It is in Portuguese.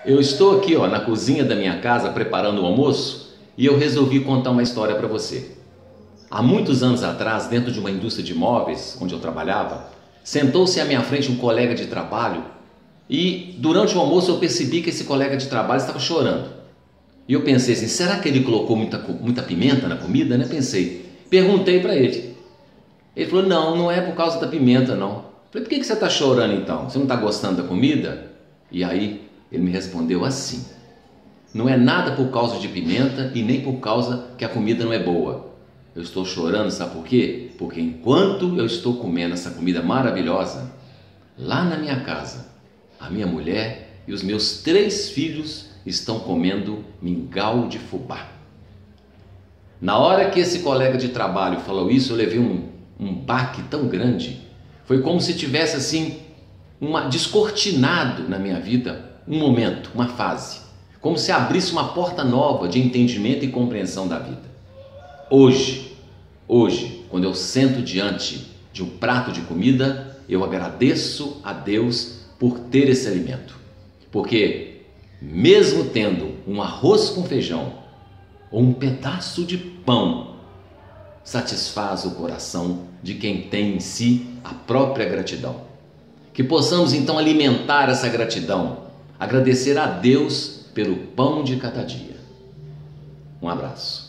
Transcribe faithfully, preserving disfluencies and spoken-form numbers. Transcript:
Eu estou aqui, ó, na cozinha da minha casa preparando o almoço e eu resolvi contar uma história para você. Há muitos anos atrás, dentro de uma indústria de móveis onde eu trabalhava, sentou-se à minha frente um colega de trabalho e durante o almoço eu percebi que esse colega de trabalho estava chorando. E eu pensei assim, será que ele colocou muita, muita pimenta na comida, né? Pensei. Perguntei para ele. Ele falou, não, não é por causa da pimenta, não. Falei, por que você está chorando então? Você não está gostando da comida? E aí ele me respondeu assim, não é nada por causa de pimenta e nem por causa que a comida não é boa. Eu estou chorando, sabe por quê? Porque enquanto eu estou comendo essa comida maravilhosa, lá na minha casa, a minha mulher e os meus três filhos estão comendo mingau de fubá. Na hora que esse colega de trabalho falou isso, eu levei um, um baque tão grande. Foi como se tivesse assim, uma, descortinado na minha vida um momento, uma fase. Como se abrisse uma porta nova de entendimento e compreensão da vida. Hoje, hoje, quando eu sento diante de um prato de comida, eu agradeço a Deus por ter esse alimento. Porque mesmo tendo um arroz com feijão ou um pedaço de pão, satisfaz o coração de quem tem em si a própria gratidão. Que possamos então alimentar essa gratidão, agradecer a Deus pelo pão de cada dia. Um abraço.